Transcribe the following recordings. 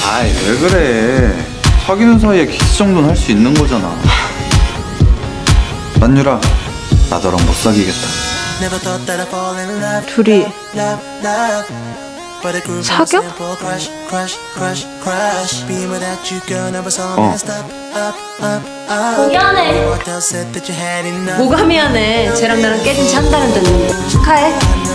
아이 왜 그래. 사귀는 사이에 키스 정도는 할 수 있는 거잖아. 만유라, 나 너랑 못 사귀겠다. 둘이 사겨? 미안해. 뭐가 미안해. 쟤랑 나랑 깨진 지 한 달은 됐는데. 축하해.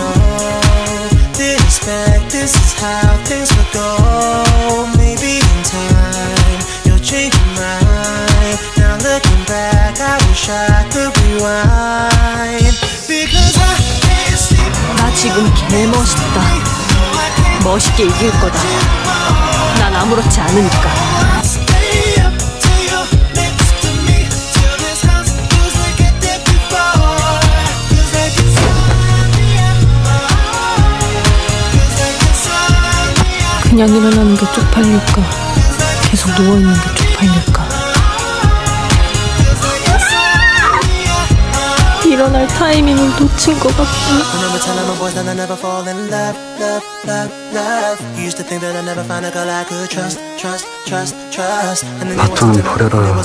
나 지금 개멋있다. 멋있게 이길 거다. 난 아무렇지 않으니까. 그냥 일어나는 게 쪽팔릴까? 계속 누워있는 게 쪽팔릴까? 일어날 타이밍을 놓친 것 같다. 바탕은 버려라.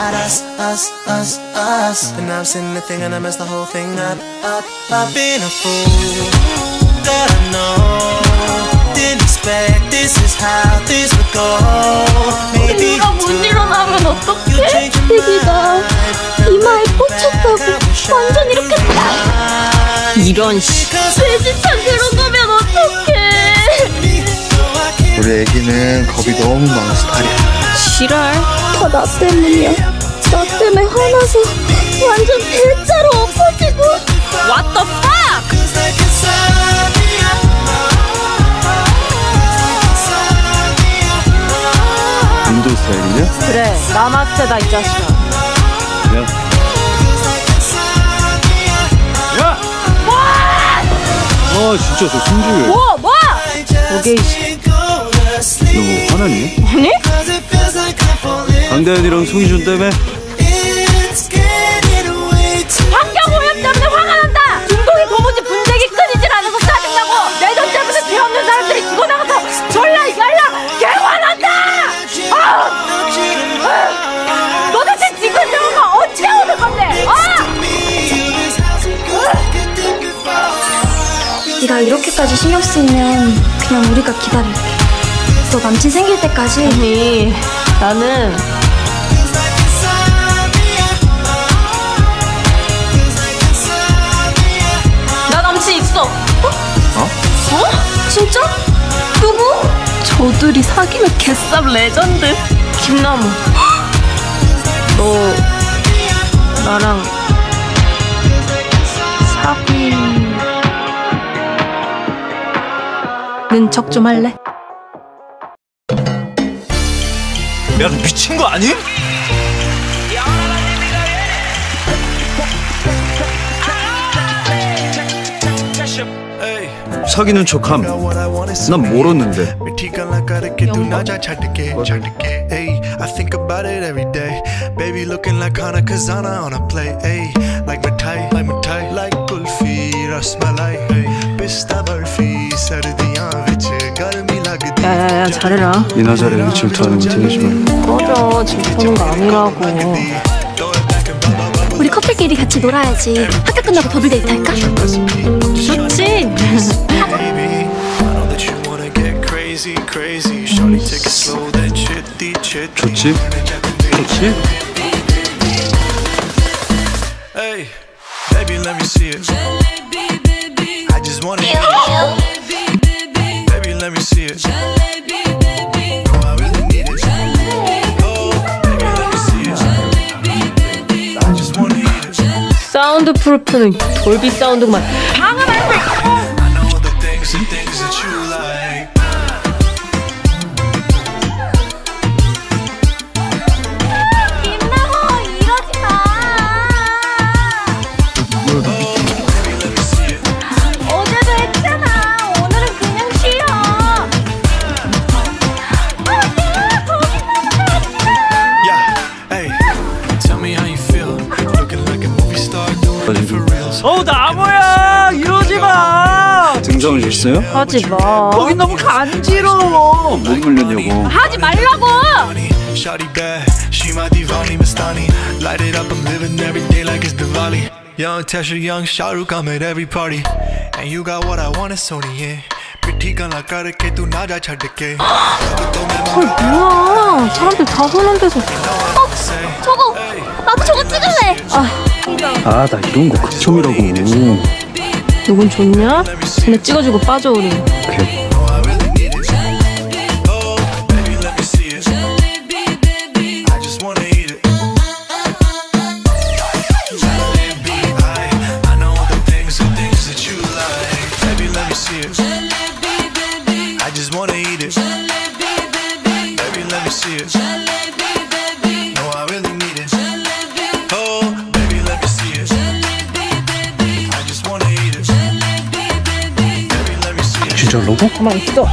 누가 못 일어나면 어떡해? 애기가 이마에 꽂혔다고 완전 이렇게 딱. 이런 씨. 돼지찬 들어가면 어떡해? 우리 애기는 겁이 너무 많은 스타일이야. 지랄. 다 나 때문이야. 나 때문에 화나서 완전 대자로 엎어지고. What the fuck? 인도 스타일이냐? 그래, 나마스테다 이 자식아. 야. 야! 아 진짜 저 승주해. 뭐? 오케이. 너 뭐 화나니? 아니? 강다현이랑 송희준 때문에? 환경 오염 때문에 화가 난다. 중동의 도무지 분쟁이 끊이질 않아서 짜증나고 내돈 때문에 죄 없는 사람들이 죽어나가서 졸라 열나 개화난다. 도대체 지금 병원가 어떻게 오는 건데? 네가 이렇게까지 신경 쓰이면 그냥 우리가 기다릴게. 너 남친 생길 때까지. 아니, 나는 나 남친 있어. 어? 진짜? 누구? 저들이 사귀면 개쌉 레전드. 김나무. 너 나랑 사귀는 척 좀 할래? 야, 너 미친 거 아님? 사귀는 척함. 난 모르는데. 야야야 잘해라. 이나 잘해. 질투하는 거 티내지 말고. 꺼져. 질투하는 거 아니라고. 우리 커플끼리 같이 놀아야지. 학교 끝나고 더블 데이트 할까? 좋지. 좋지? 좋지? Hey, baby, let me see it. I just wanna eat it. Baby, let me see it. No, I really need it. Oh, baby, let me see it. I just wanna eat it. 사운드 프루프는 돌비 사운드만. 방음 말고. I know the things that you like. 김나무 이러지 마. 어제도 했잖아. 오늘은 그냥 쉬어. Yeah, hey, tell me how you feel. Looking like a movie star doing it for real. 나무야 이러지 마. 감정을 줬어요? 하지 마. 거긴 너무 간지러워. 못 물렸냐고. 하지 말라고. Shawty bad, she my divani Mastani. Light it up, I'm living every day like it's Diwali. Young Tesha, young Shahrukh, I'm at every party. And you got what I want, it's Sony, yeah. पिट्ठी गला करके तू ना जा छड़ के. 뭐야? 사람들 다 보는 데서. 저거 나도 저거 찍을래. 아, 나 이런 거 극혐이라고. 누군 좋냐? 근데 찍어주고 빠져 우리. 오케이. 진짜로고? 가만 있어.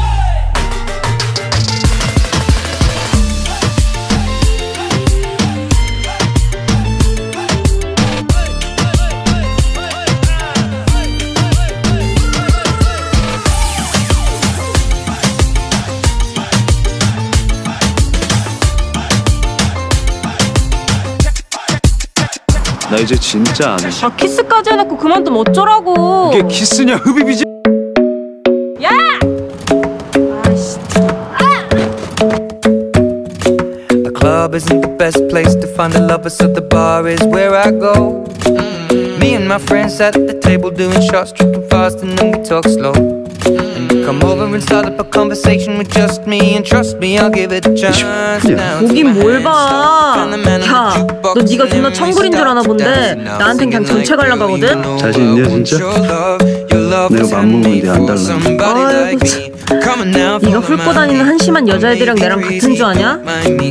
나 이제 진짜 안 해. 아 키스까지 해놓고 그만두면 어쩌라고. 이게 키스냐 흡입이지? 야! 아씨. The club isn't the best place to find the lovers, so the bar is where I go. Me and my friends sat at the table doing shots, tripping fast, and then we talk slow. And you come over and start up a conversation with just me, and trust me, I'll give it a chance. Now 보긴 뭘 봐. 야, 너 네가 존나 청굴인 줄 아나 본데 나한텐 그냥 전체 갈라가거든? 자신 있냐 진짜? 내가 맘먹으면 돼 안 달라. 아이고 참. 네가 훑고 다니는 한심한 여자애들이랑 내랑 같은 줄 아냐?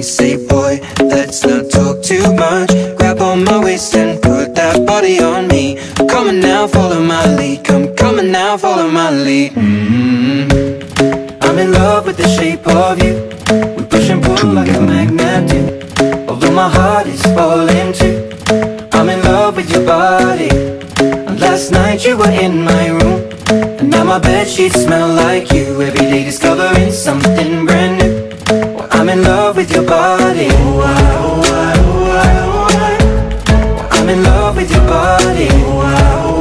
Come on now, follow my lead. Come on now, follow my lead. I'm in love with the shape of you. We push and pull like a magnet do. Although my heart is falling too. I'm in love with your body. And last night you were in my room. And now my bedsheets smell like you. Every day discovering something brand new. Well, I'm in love with your body. Oh, oh, oh, oh, oh. I'm in love with your body. Oh, oh,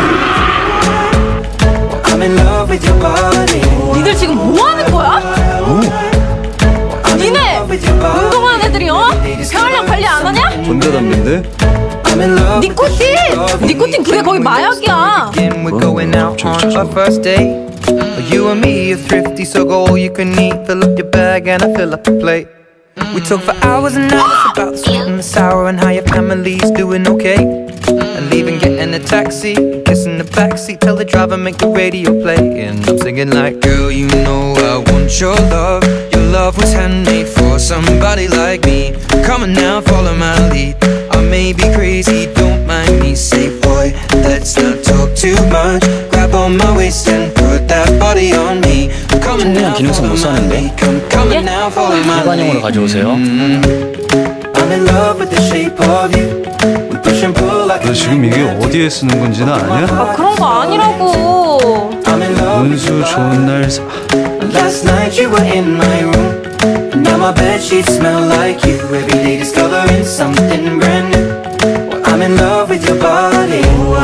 oh. I'm in love with your body. 니들 지금 뭐 하는 거야? 니네 운동하는 애들이 생활량 관리 안 하냐? 전자 담배인데? 니코틴! 니코틴 그게 거의 마약이야. We're going out on our first date. You and me are thrifty, so go all you can eat. Fill up your bag and I fill up the plate. We talk for hours and hours about the sweet and the sour and how your family's doing okay. And leaving, getting a taxi, kissing the backseat, tell the driver make the radio play. And I'm singing like, girl, you know I want your love. Your love was handmade for somebody like me. Come on now, follow my lead. I may be crazy, don't mind me. Say, boy, let's not talk too much. Grab on my waist and put that body on me. Come on now, follow my lead. Come on now, follow my lead. 일반용으로 가져오세요. I'm in love with the shape of you. We push and pull like 너 지금 이게 어디에 쓰는 건지는 아냐? 아 그런 거 아니라고. I'm in love with 운수 좋은 날 Last night you were in my room. Now my bedsheets smell like you. Every day discovering something brand new. Well, I'm in love with your body.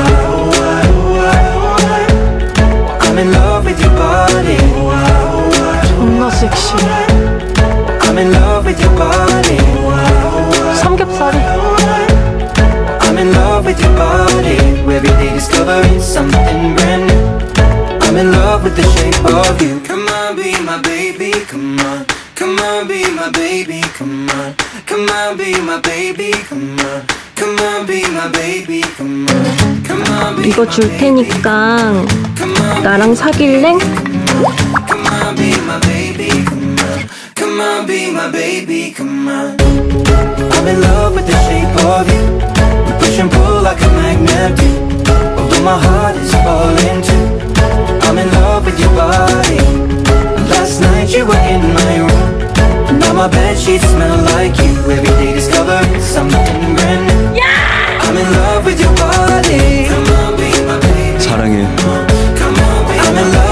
I'm in love with your body. 존나 섹시해. I'm in love with your body. 삼겹살이. I'm in love with your body. Every day discovering something brand new. I'm in love with the shape of you. Come on, be my baby, come on. Come on, be my baby, come on. Come on, be my baby, come on. Come on, be my baby, come on. Come on, be 이거 줄 테니까 나랑 사귈래? Come on, be my baby, come on. Come on, be my baby, come on. I'm in love with the shape of you. We push and pull like a magnet do. Although my heart is falling too. I'm in love with your body. Last night you were in my room. Now my bedsheets smell like you. Every day discovering something brand new. I'm in love with your body. Come on, be my baby. 사랑해. Come on, be I'm in love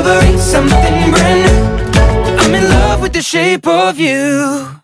discovering something brand new. I'm in love with the shape of you.